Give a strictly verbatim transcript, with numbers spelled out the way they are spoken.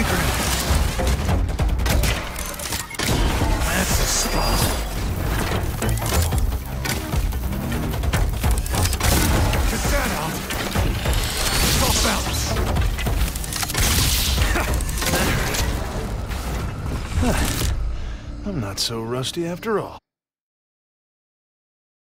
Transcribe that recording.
grenade. That's the spot. Get that out. Stop bounce. That hurt. I'm not so rusty after all.